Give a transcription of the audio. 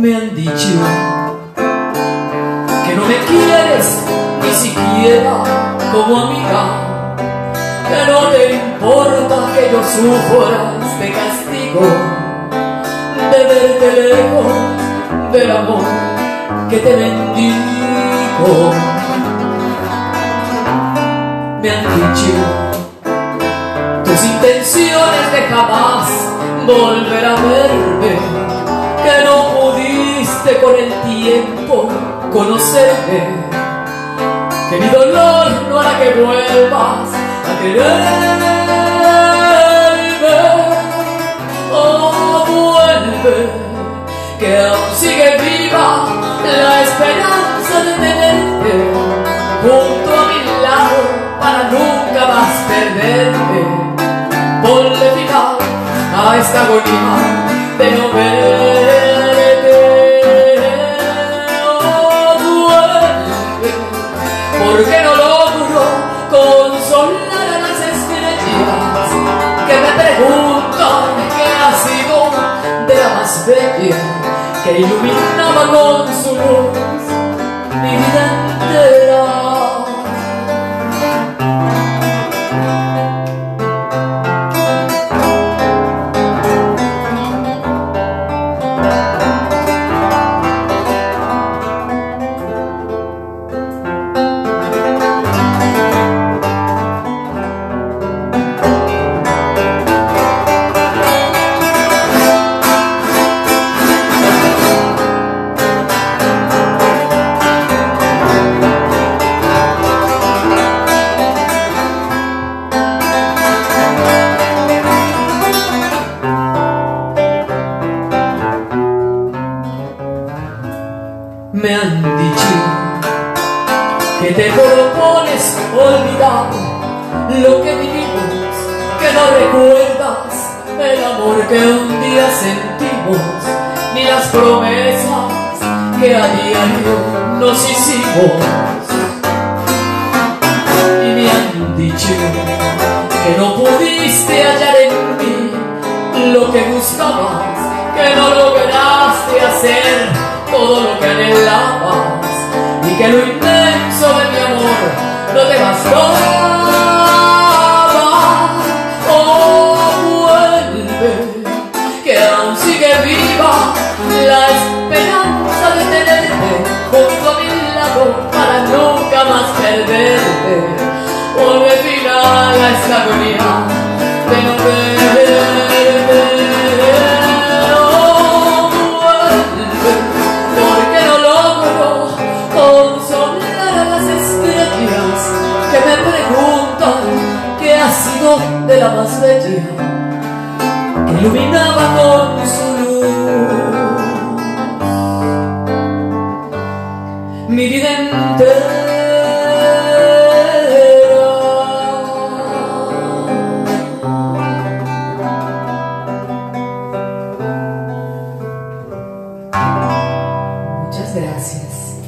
Me han dicho que no me quieres ni siquiera como amiga, que no te importa que yo sufra este castigo de verte lejos del amor que te bendigo. Me han dicho tus intenciones de jamás volver a verme, que no pudiste con el tiempo conocerme, que mi dolor no hará que vuelvas a quererme. Oh, vuelve, que aún sigue viva la esperanza de tenerte junto a mi lado para nunca más perderme. Ponle final a esta agonía de no verte. Oh, vuelve, porque no logro consolar a las estrellas que me preguntan qué ha sido de la más bella que iluminaba con su luz mi vida entera. Me han dicho que te propones olvidar lo que vivimos, que no recuerdas el amor que un día sentimos, ni las promesas que a diario nos hicimos. Y me han dicho que no pudiste hallar en mí lo que buscabas, que no lograste hacer todo lo que anhelabas, y que lo inmenso de mi amor no te bastaba. Oh, vuelve, que aún sigue viva la esperanza de tenerte junto a mi lado para nunca más perderte. Ponle final a esta agonía de no verte. Que me preguntan qué ha sido de la más bella que iluminaba con su luz mi vida entera. Muchas gracias.